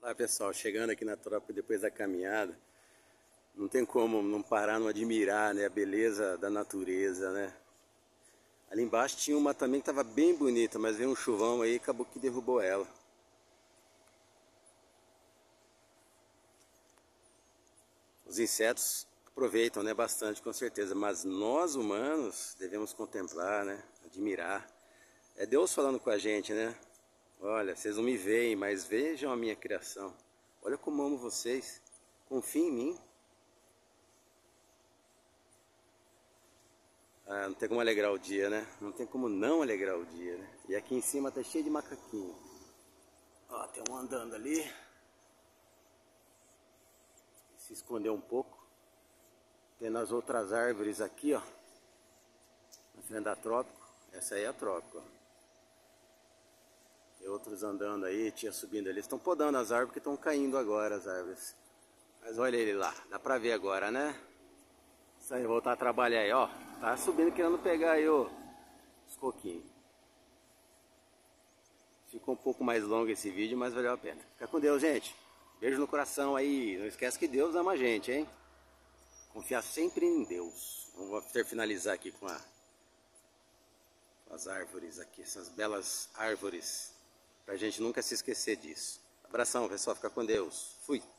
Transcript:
Olá pessoal, chegando aqui na tropa depois da caminhada, não tem como não parar, não admirar, né, a beleza da natureza, né? Ali embaixo tinha uma também que estava bem bonita, mas veio um chuvão aí e acabou que derrubou ela. Os insetos aproveitam, né, bastante com certeza, mas nós humanos devemos contemplar, né, admirar. É Deus falando com a gente, né? Olha, vocês não me veem, mas vejam a minha criação. Olha como amo vocês. Confiem em mim. Ah, não tem como alegrar o dia, né? Não tem como não alegrar o dia, né? E aqui em cima tá cheio de macaquinho. Ó, tem um andando ali. Se escondeu um pouco. Tem nas outras árvores aqui, ó. Na frente da trópico. Essa aí é a trópico, ó. Tem outros andando aí, tia subindo ali. Estão podando as árvores que estão caindo agora, as árvores. Mas olha ele lá, dá pra ver agora, né? Isso aí, voltar a trabalhar aí, ó. Tá subindo querendo pegar aí, ó, os coquinhos. Ficou um pouco mais longo esse vídeo, mas valeu a pena. Fica com Deus, gente. Beijo no coração aí. Não esquece que Deus ama a gente, hein? Confiar sempre em Deus. Vamos finalizar aqui com as árvores aqui, essas belas árvores. Pra gente nunca se esquecer disso. Abração, pessoal. Fica com Deus. Fui.